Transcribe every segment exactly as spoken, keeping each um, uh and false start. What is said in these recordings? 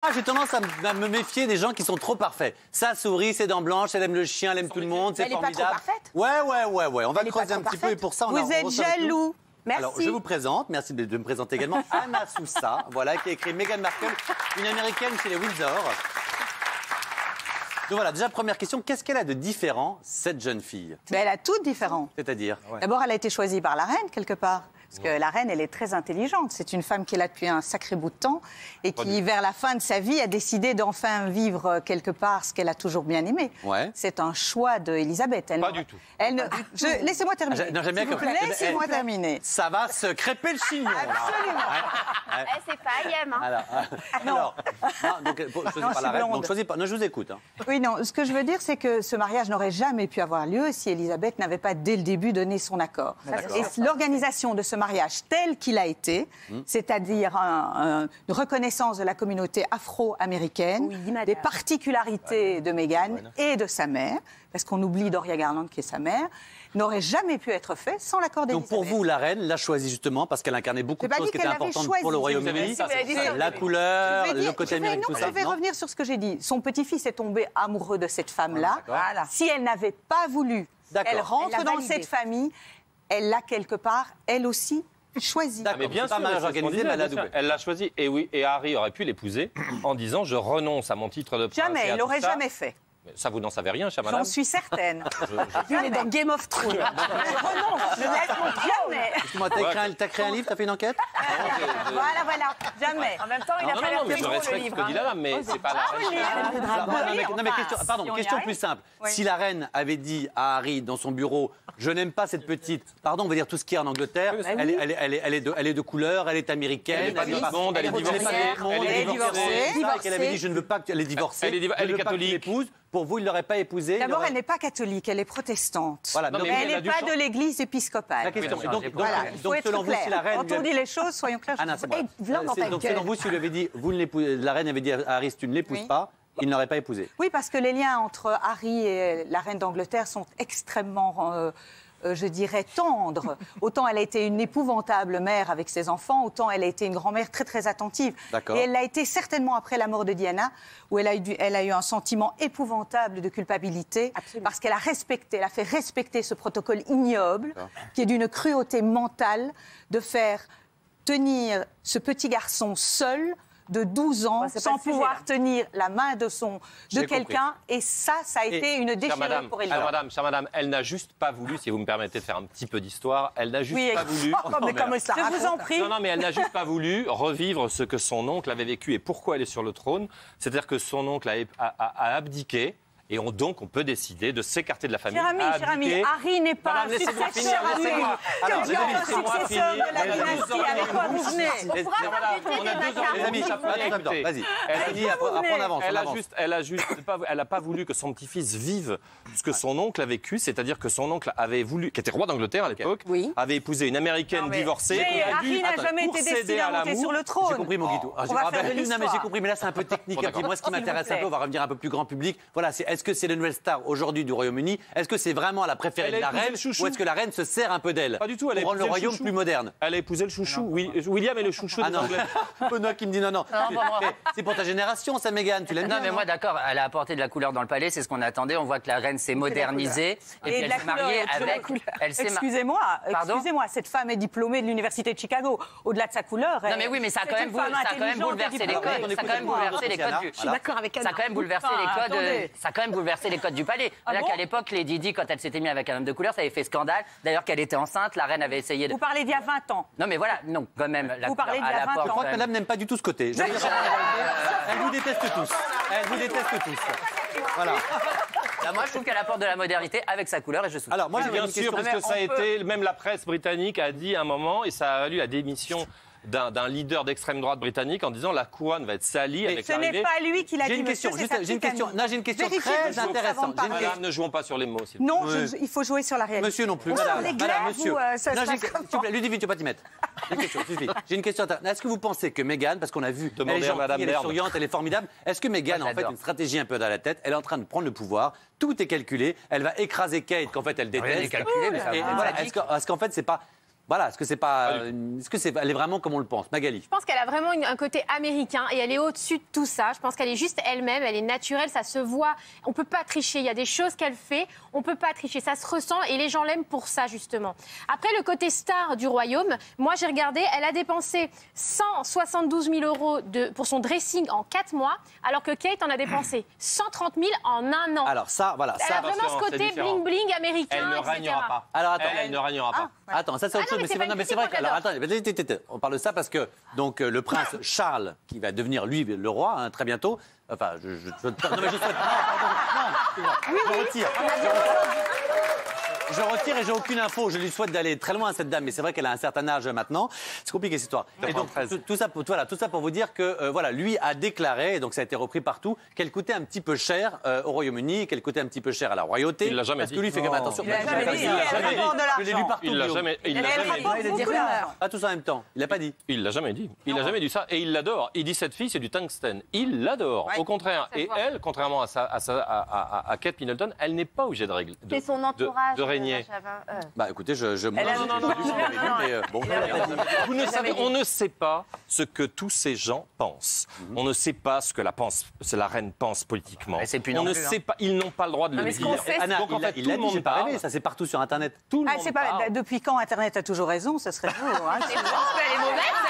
j'ai tendance à me, à me méfier des gens qui sont trop parfaits. Ça sourit, c'est dents blanches, elle aime le chien, elle aime tout le monde, c'est formidable. Elle n'est pas trop parfaite. Ouais, ouais, ouais, ouais. On va Elle creuser un petit peu et pour ça, on Vous a, on êtes reçoit avec nous- jaloux. Merci. Alors, je vous présente, merci de, de me présenter également, Anna Sousa, voilà, qui a écrit Meghan Markle, une américaine chez les Windsor. Donc voilà, déjà, première question, qu'est-ce qu'elle a de différent, cette jeune fille? Mais elle a tout différent. C'est-à-dire? D'abord, elle a été choisie par la reine, quelque part. Parce que la reine, elle est très intelligente. C'est une femme qui est là depuis un sacré bout de temps et qui, vers la fin de sa vie, a décidé d'enfin vivre quelque part ce qu'elle a toujours bien aimé. Ouais. C'est un choix d'Elisabeth. Elle Pas ne- du tout. Elle ne... Je... Laissez-moi terminer. Ah, non, j'aime bien S'il vous que- plaît, eh ben, Laissez-moi eh, terminer. Ça va se crêper le chignon. là. Absolument. Ouais, ouais. Eh, c'est pas Ayem, hein. Alors, euh, alors, non, donc, pour- choisi Non, par je la suis reine, blonde. donc choisi par... Non, je vous écoute. Hein. Oui, non, ce que je veux dire, c'est que ce mariage n'aurait jamais pu avoir lieu si Elisabeth n'avait pas, dès le début, donné son accord. Et l'organisation de ce mariage tel qu'il a été, Mmh. c'est-à-dire un- un- une reconnaissance de la communauté afro-américaine, Oui, madame. des particularités de Meghan et de sa mère, parce qu'on oublie Doria Garland qui est sa mère, n'aurait jamais pu être fait sans l'accord Donc d'Elisabeth. pour vous, la reine l'a choisi justement parce qu'elle incarnait beaucoup J'ai de pas choses dit qui étaient qu'elle l'avait importantes choisi. pour le Vous avez Royaume-Uni. dit ça, c'est pour ça. La couleur, Je vais le dire- côté je vais- américain, non, tout ça. je vais non revenir sur ce que j'ai dit. Son petit-fils est tombé amoureux de cette femme-là. Voilà. Si elle n'avait pas voulu, D'accord. elle rentre Elle l'a dans validé. cette famille, elle l'a quelque part, elle aussi, choisi. D'accord. Mais bien C'est pas sûr, un mariage c'est ce qu'on organisé, disait, mais elle l'a bien sûr. doublé. Elle l'a choisi. Et oui, et Harry aurait pu l'épouser en disant je renonce à mon titre de prince. et Jamais, à elle tout l'aurait ça. jamais fait. Mais ça, vous n'en savez rien, chère madame. J'en suis certaine. Lui, il est dans Game of Thrones. Je laisse mon jamais. Excuse-moi, t'as écrit un- t'as créé un livre, t'as fait une enquête? Voilà, voilà, jamais. En même temps, il Non, a non, pas non, l'air mais très je drôle, le respecte ce livre. que dit la dame, mais c'est pas la reine. Non, non, mais, non, mais question, pardon, si on y question arrive. plus simple. Oui. Si la reine avait dit à Harry dans son bureau, je n'aime pas cette petite, pardon, on va dire tout ce qu'il y a en Angleterre, elle, est- elle, est- elle, est- elle est de, elle est de couleur, elle est américaine, Elle est pas de notre monde, elle est elle est pas de divorcée, notre monde, elle est divorcée, divorcée. ça, et qu'elle avait dit, je ne veux pas qu'elle est divorcée, Elle est divo- je elle ne est veux pas que tu catholique. l'épouses. Pour vous, il ne l'aurait pas épousée. il D'abord, aurait- elle n'est pas catholique, elle est protestante. Voilà, Non, donc- mais Mais elle elle a n'est dû pas changer. de l'église épiscopale. La question, Oui, donc, oui, donc, Voilà, donc, il faut être selon vous, clair. si la reine... Quand on dit les choses, soyons clairs. Anna, c'est moi. Eh, viens dans C'est- ta donc, gueule. selon vous, si lui avait dit, vous ne l'épousez- la reine avait dit à Harry, si tu ne l'épouses Oui. pas, il ne l'aurait pas épousée. Oui, parce que les liens entre Harry et la reine d'Angleterre sont extrêmement, euh, euh, je dirais, tendres. Autant elle a été une épouvantable mère avec ses enfants, autant elle a été une grand-mère très, très attentive. D'accord. Et elle l'a été certainement après la mort de Diana, où elle a eu, du- elle a eu un sentiment épouvantable de culpabilité, Absolument. parce qu'elle a respecté, elle a fait respecter ce protocole ignoble, qui est d'une cruauté mentale, de faire tenir ce petit garçon seul de douze ans, Ouais, c'est pas sans le sujet, pouvoir là. tenir la main de, son, de J'ai quelqu'un. Et ça, ça a Et- été une Chère déchirure madame, pour chère Elisabeth. madame, chère madame, elle n'a juste pas voulu, si vous me permettez de faire un petit peu d'histoire, elle n'a juste Oui, pas voulu. oh, mais Non, comme ça Je vous en raconte. prie. Non, non, mais elle n'a juste pas voulu revivre ce que son oncle avait vécu et pourquoi elle est sur le trône. C'est-à-dire que son oncle a, a- a- a abdiqué. Et on, donc, on peut décider de s'écarter de la famille. Cher ami, a cher ami, abdiqué. Harry n'est pas Madame, un laissez-moi successeur. finir, laissez-moi. Alors, Que Dieu laissez-moi soit successeur finir. de la Elle a dynastie. douze ans. Avec quoi vous venez Les- pourra les- pas Voilà, buter on a des deux ans. vacances. Les amis, Écoutez, attends, attends, vas-y. Elle a Vas-y, dit- après, après, on avance, on Elle a avance. juste, elle a juste pas, elle a pas voulu que son petit-fils vive ce que son oncle a vécu, c'est-à-dire que son oncle avait voulu, qui était roi d'Angleterre à l'époque, Oui. avait épousé une américaine Non, mais- divorcée. Mais qui a Harry dû- n'a Attends, jamais pour été céder destiné à monter l'amour. sur le trône. J'ai compris mon guidou. Ah, j'ai- On va ah, faire ben, de non, mais j'ai l'histoire. compris, mais là c'est un peu technique. Bon, Et puis d'accord. moi, ce qui S'il vous m'intéresse un plaît. peu, on va revenir un peu plus grand public. Voilà, c'est est-ce que c'est la nouvelle star aujourd'hui du Royaume-Uni? Est-ce que c'est vraiment la préférée Elle a de la épousé reine, le chouchou. ou est-ce que la reine se sert un peu d'elle Pas du tout, elle a pour rendre le épousé le royaume chouchou. plus moderne? Elle a épousé le chouchou. Oui, William est le chouchou Ah des non, Anglais. Benoît qui me dit non, non. Non, pas moi. Mais c'est pour ta génération, ça, Mégane. Tu l'aimes Non, bien, mais moi, d'accord, elle a apporté de la couleur dans le palais, c'est ce qu'on attendait. On voit que la reine s'est modernisée. Et, puis Et de elle la s'est mariée couleur, de la avec. couleur. Elle s'est ma- Excusez-moi, Pardon excusez-moi, cette femme est diplômée de l'université de Chicago. Au-delà de sa couleur, Non, elle- mais oui, mais ça a c'est quand même, une boule- femme ça a quand même intelligente et bouleversé les diplômée. codes. on Ça a quand écoute même moi, bouleversé les Diana. codes du. Je suis d'accord avec Ça Anna. a quand même bouleversé Enfin, les codes. attendez. Ça a quand même bouleversé les codes du palais. Ah C'est-à-dire bon qu'à l'époque, Lady Di, quand elle s'était mise avec un homme de couleur, ça avait fait scandale. D'ailleurs, qu'elle était enceinte, la reine avait essayé de. Vous parlez d'il y a vingt ans. Non, mais voilà, non, quand même. La Vous couleur parlez d'il y à a la vingt porte, ans. Je crois que quand même. madame n'aime pas du tout ce côté. Je vais dire ça. Elle vous déteste tous. Elle vous déteste tous. Voilà. Là, moi, je trouve qu'elle apporte de la modernité avec sa couleur et je soutiens. Alors, moi, j'ai Bien une sûr, question. parce Mais que ça a on peut- été, même la presse britannique a dit à un moment, et ça a valu la démission d'un d'un leader d'extrême droite britannique en disant la couronne va être salie avec Ce l'arrivée. n'est pas lui qui l'a dit, J'ai une question, monsieur, juste- c'est sa j'ai une petite question. amie. Non, j'ai une question Vérifiez très vos sources avant de intéressante. J'ai une parler. Madame, ne jouons pas sur les mots. s'il vous plaît. Non, Oui. je- il faut jouer sur la réalité. Monsieur non plus, Oh, madame. les Madame, glaives, monsieur. ou, euh, ça se Non, j'ai- passe s'il comment vous plaît, Ludivine, tu vas pas t'y mettre. J'ai une question, suffit. J'ai une question. interne. Est-ce que vous pensez que Mégane, parce qu'on a vu, Demandez elle est à gentille, Madame elle est Berne. souriante, elle est formidable. Est-ce que Mégane Moi, a en fait j'adore. une stratégie un peu dans la tête? Elle est en train de prendre le pouvoir. Tout est calculé. Elle va écraser Kate, qu'en fait elle Rien n'est déteste. calculé, mais ça Et va. voilà. Sadique. Est-ce que- est-ce qu'en fait c'est pas Voilà, est-ce que c'est pas, est-ce que c'est, elle est vraiment comme on le pense, Magali? Je pense qu'elle a vraiment une- un côté américain et elle est au-dessus de tout ça. Je pense qu'elle est juste elle-même, elle est naturelle, ça se voit. On peut pas tricher. Il y a des choses qu'elle fait, on peut pas tricher. Ça se ressent et les gens l'aiment pour ça justement. Après le côté star du royaume, moi j'ai regardé, elle a dépensé cent soixante-douze mille euros de, pour son dressing en quatre mois, alors que Kate en a dépensé cent trente mille en un an. Alors ça, voilà, elle ça. a vraiment ce attention, c'est côté différent. bling bling américain. Elle ne et cetera. régnera pas. Alors attends, Elle, elle ne régnera pas. Attends, ça c'est autre Ah non, chose, mais c'est pas non, une mais c'est critique, vrai que, moi, alors attends, t- t- t- on parle de ça parce que donc euh, le prince Charles, qui va devenir lui le roi hein, très bientôt, enfin, je, je, je- non mais je souhaite, non, pardon, non, je retire. Je retire et j'ai aucune info. Je lui souhaite d'aller très loin à cette dame, mais c'est vrai qu'elle a un certain âge maintenant. C'est compliqué cette histoire. Et donc tout, tout ça, pour, voilà, tout ça pour vous dire que euh, voilà, lui a déclaré, et donc ça a été repris partout, qu'elle coûtait un petit peu cher euh, au Royaume-Uni, qu'elle coûtait un petit peu cher à la royauté. Il l'a jamais parce dit. que lui il fait quand même attention. Il l'a jamais dit, Il l'a elle jamais dit. rapporte de Je l'ai lu l'argent. partout. Il l'a Guillaume. jamais, il Elle l'a jamais dit. rapporte Il a beaucoup des d'argent. rumeurs. Pas tous en même temps. Il l'a pas dit. Il l'a jamais dit. Il l'a jamais dit ça. Et il l'adore. Il dit cette fille, c'est du tungstène. Il l'adore. Ouais. Au contraire. Ça se Et voit. elle, contrairement à, sa, à, sa- à, à- à Kate Middleton, elle n'est pas obligée de régler. de- C'est son de- entourage. De, régner. euh, Chavin, euh. Bah écoutez, je, je moi, Elle a- je- non, je- non, je- je- non, je- non, mais, euh, bon, Elle a- elle a dit. Vous ne Elle savez, avait dit. on ne sait pas ce que tous ces gens pensent. On ne sait pas ce que la, pense, ce- la reine pense politiquement. Mais c'est plus on non ne plus, hein. sait pas. Ils n'ont pas le droit de le mais ce dire. qu'on sait, Anna, Donc, en il l'a fait, il tout l'a le dit, monde j'ai pas parle. rêvé, ça c'est partout sur Internet. Tout le Ah, monde c'est pas, parle. depuis quand Internet a toujours raison, ce serait vous. Hein. Elle est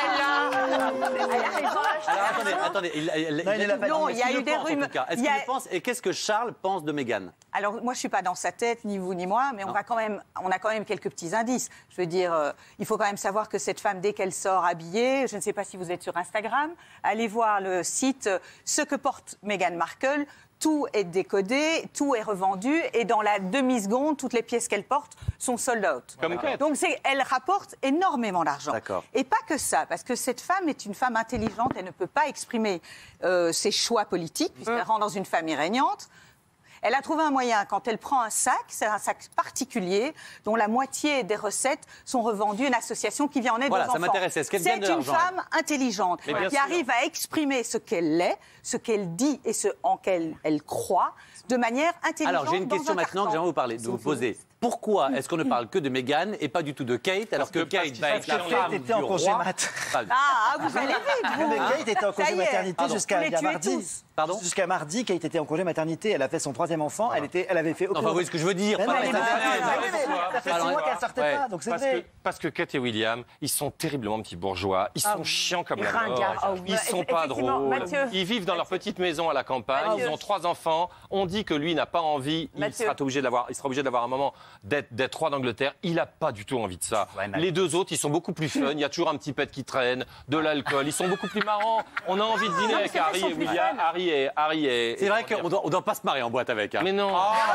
mauvaise celle-là. Elle a raison. Alors attendez, attendez, il, il- il- Non, il a l'a dit- pas Non, Est-ce il y a qu'il eu le des pense, en rumeurs. tout cas Est-ce Il y qu'il a- le pense et qu'est-ce que Charles pense de Meghan? Alors moi je suis pas dans sa tête, ni vous ni moi, mais on Non. va quand même, on a quand même quelques petits indices. Je veux dire, euh, il faut quand même savoir que cette femme, dès qu'elle sort habillée, je ne sais pas si vous êtes sur Instagram, allez voir le site euh, ce que porte Meghan Markle. Tout est décodé, tout est revendu, et dans la demi-seconde, toutes les pièces qu'elle porte sont sold out. Comme Kate. Donc c'est, elle rapporte énormément d'argent. D'accord. Et pas que ça, parce que cette femme est une femme intelligente, elle ne peut pas exprimer euh, ses choix politiques, puisqu'elle rentre dans une famille régnante. Elle a trouvé un moyen, quand elle prend un sac, c'est un sac particulier, dont la moitié des recettes sont revendues à une association qui vient en aide Voilà, aux ça enfants. m'intéressait. Est-ce qu'elle C'est gagne de une l'argent, femme intelligente, Mais bien qui sûr. arrive à exprimer ce qu'elle est, ce qu'elle dit et ce en qu'elle elle croit, de manière intelligente. Alors j'ai une dans question un maintenant que carcan. j'aimerais vous parler, de vous poser. Pourquoi est-ce qu'on ne parle que de Meghan et pas du tout de Kate, alors que que- parce Kate qu'il va faut être que la Kate femme était en du congé roi. mat. Enfin, Ah, vous allez vite, vous. Mais Kate était en Ça congé y est. maternité Pardon. jusqu'à Vous les tuez mardi. tous. Pardon Jusqu'à mardi, Kate était en congé maternité. Elle a fait son troisième enfant. Elle, était, elle avait fait Non, aucun... enfin, vous voyez ce que je veux dire. Mais pas non, la mais semaine ça fait- prochaine. oui, mais ça fait six Alors, mois qu'elle sortait ouais. pas, donc c'est Parce vrai. que, parce que Kate et William, ils sont terriblement petits bourgeois. Ils sont chiants comme la ringards. mort. Ah oui. Ils sont pas Effectivement, drôles. Mathieu. Ils vivent dans leur petite maison à la campagne. Mathieu. Ils ont trois enfants. On dit que lui n'a pas envie. Il Mathieu. sera obligé d'avoir. Il sera obligé d'avoir un moment d'être d'être roi d'Angleterre. Il a pas du tout envie de ça. Ouais, mais- Les deux autres, ils sont beaucoup plus fun. Il y a toujours un petit pet qui traîne, de l'alcool. Ils sont beaucoup plus marrants. On a envie de dîner avec c'est vrai, Harry ils sont et plus William. fun. Harry et Harry et. C'est et vrai comment qu'on dire. doit, on doit pas se marier en boîte avec. hein. Mais non.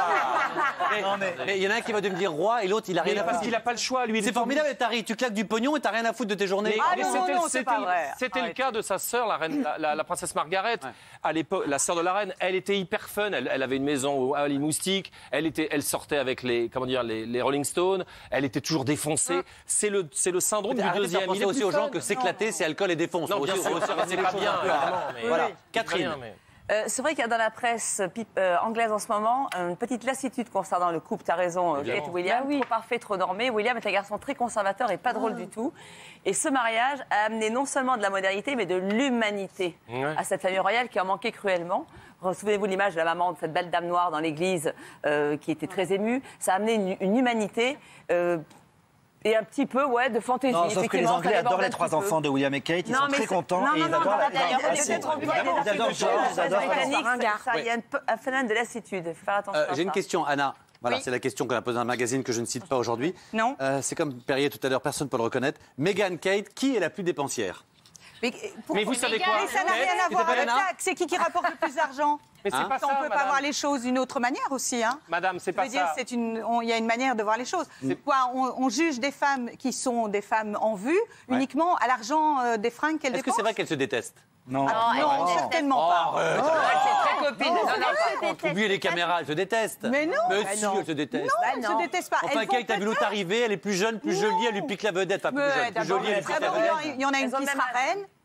Mais- Mais il y en a un qui va devenir roi et l'autre il a Mais rien à parce foutre. qu'il a pas le choix. Lui, il est C'est formidable, Harry. Tu claques du pognon et t'as rien à foutre de tes journées. Mais, Ah mais non, c'était non, c'est c'était- pas vrai. c'était le Arrêtez. cas de sa sœur, la, reine, la, la- la princesse Margaret. À l'époque, la sœur de la reine, elle était hyper fun. Elle, elle avait une maison au- à les Moustiques. Elle était, elle sortait avec les, comment dire, les, les Rolling Stones. Elle était toujours défoncée. C'est le, c'est le syndrome du Arrêtez de deuxième. faire Il penser est aussi plus aux gens fun. que s'éclater, c'est alcool et défonce. Non, Faut bien aussi- sûr, faut aussi c'est ramener les pas choses bien, un peu à- évidemment, mais- Voilà, Oui, Catherine. Très bien, mais- Euh, c'est vrai qu'il y a dans la presse pip- euh, anglaise en ce moment une petite lassitude concernant le couple. Tu as raison, euh, Évidemment. Kate et William. Trop parfait, trop normé. William est un garçon très conservateur et pas drôle du tout. Et ce mariage a amené non seulement de la modernité, mais de l'humanité Ouais. à cette famille royale qui en manquait cruellement. Souvenez-vous de l'image de la maman de cette belle dame noire dans l'église euh, qui était très émue. Ça a amené une, une humanité. euh, Et un petit peu, ouais, de fantaisie. Non, sauf que les effectivement, ça Anglais déborde adorent un les petit trois peu. enfants de William et Kate. Ils Non, sont mais très c'est- contents non, et non, ils non, adorent non, la... non, d'ailleurs, Ah, on est si. peut-être obligé Évidemment, des ils adorent lassitudes. George, ils adorent... Les Britanniques, Ringard. ça, il y a un, peu- un phénomène de lassitude. Il faut faire attention Euh, à J'ai une ça. question, Anna. Voilà, Oui. c'est la question qu'on a posée dans un magazine que je ne cite pas aujourd'hui. Non. Euh, c'est comme Perrier tout à l'heure, personne ne peut le reconnaître. Meghan, Kate, qui est la plus dépensière? Mais, pourquoi- Mais vous savez quoi Mais ça n'a rien à C'était voir pas avec Anna ça. C'est qui qui rapporte le plus d'argent? Mais c'est Hein pas On ça, peut pas madame. voir les choses d'une autre manière aussi, hein. Madame, c'est Je pas veux dire, ça. c'est une, on- il y a une manière de voir les choses. Quoi, on, on juge des femmes qui sont des femmes en vue uniquement à l'argent euh, des fringues qu'elles Est-ce que dépensent. c'est vrai qu'elles se détestent? Non. Ah, non, certainement pas. Arrête. C'est très copine. Non, non, Oubliez les caméras, elles se détestent. Mais non. Mais Bah si, non. elles se détestent. Non, elles ne se détestent pas. Enfin, Elles vont Kate a vu l'autre arriver, elle est plus jeune, plus jolie, elle lui pique la vedette. Enfin, plus Mais jeune, plus d'abord, jolie, elle lui pique la d'abord, vedette. il y en a une Elles ont qui le sera même âge. reine.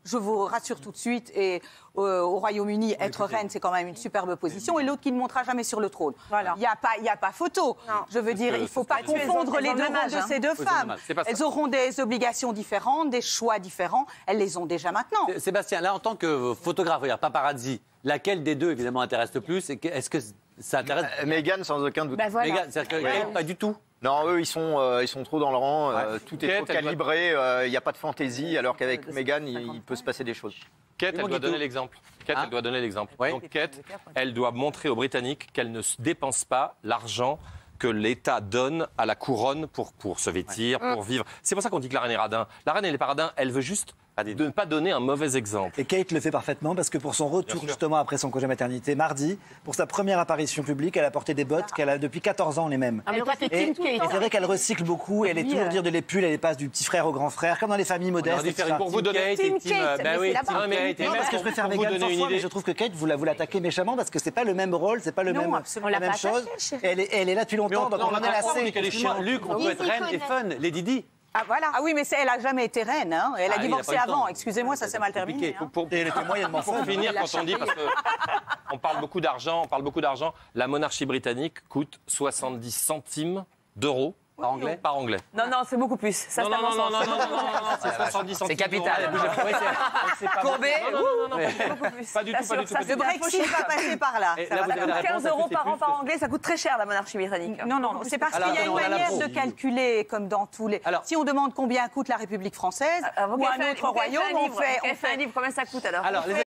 je vous rassure tout de suite, et euh, au Royaume-Uni, être reine, c'est quand même une superbe position, et l'autre qui ne montera jamais sur le trône. Voilà. Il n'y a pas, il y a pas photo. Non. Je veux dire, il ne faut pas Elles ont- confondre elles les ont deux le même rôles de âge, ces deux Oui, femmes. c'est pas ça. Elles auront des obligations différentes, des choix différents. Elles les ont déjà maintenant. Sébastien, là, en tant que photographe, regarde, paparazzi, laquelle des deux, évidemment, intéresse le plus? Et que- est-ce que ça intéresse Euh, Meghan, sans aucun doute. Bah voilà. Meghan? C'est-à-dire que Ouais. Kate, pas du tout. Non, eux, ils sont, euh, ils sont trop dans le rang. euh, tout est Kate, trop elle doit- calibré. Il n'y a pas de fantaisie, alors qu'avec Meghan, il, il peut se passer des choses. Kate, Dis-moi elle doit qui donner tout. l'exemple. Kate, Hein elle doit donner l'exemple. Oui. Donc Kate, elle doit montrer aux Britanniques qu'elle ne se dépense pas l'argent que l'État donne à la couronne pour, pour se vêtir, pour vivre. C'est pour ça qu'on dit que la reine est radin. La reine, elle est pas radin, elle veut juste de ne pas donner un mauvais exemple. Et Kate le fait parfaitement parce que pour son Bien retour sûr. justement après son congé maternité, mardi, pour sa première apparition publique, elle a porté des bottes qu'elle a depuis quatorze ans les mêmes. Ah, mais toi, t'es Et, Team et Kate. c'est vrai qu'elle recycle beaucoup, elle est toujours dire de les pulls, elle passe du petit frère au grand frère, comme dans les familles On modestes. aurait dû faire et une cetera. pour vous donner Team et team, Kate, euh, bah mais oui, c'est la team base. Ah, mais- Kate. Et Non, même parce que je pour- préfère pour vous Meghan donner cent une fois, mais idée. je trouve que Kate, vous la, vous l'attaquez méchamment parce que c'est pas le même rôle, c'est pas le Non, même, absolument. la On l'a même pas chose. attaquée, chérie. Elle est, elle est là depuis Mais longtemps, on, donc non, on on en a a assez. assez. qu'elle est chiante. Luc, on peut être reine et fun. Lady Di. Ah, voilà. Ah oui, mais c'est- elle n'a jamais été reine. Hein. Elle Ah, a il a divorcé pas eu le temps. avant. Excusez-moi, ça s'est mal compliqué. terminé. hein. Pour, pour- Et elle était moyennement pour fun. finir, Elle a quand on dit, parce que on parle beaucoup d'argent, on parle beaucoup d'argent, la monarchie britannique coûte soixante-dix centimes d'euros Par anglais. par anglais. Non, non, c'est beaucoup plus. Ça, Non, c'est un non, non, non, mensonge. non, non, non, non, non, c'est soixante-dix centimes. C'est capital. d'euros. Oui, C'est pas Courbet. beaucoup. Non, non, non, non, non, Beaucoup plus. pas du tout, Bien pas sûr, du tout. ça, pas du Le tout. Brexit va passer par là. Et Ça là, va vous avez faire- la réponse, quinze ça euros coûtait par plus an par que- anglais, ça coûte très cher la monarchie britannique. Non, non, c'est parce Alors, qu'il y a une on a la manière prouve. de calculer, comme dans tous les. Alors- si on demande combien coûte la République française Ah, vous ou avez un fait autre vous avez fait royaume, un on livre, fait, vous on avez fait un fait livre, combien ça coûte alors Alors, les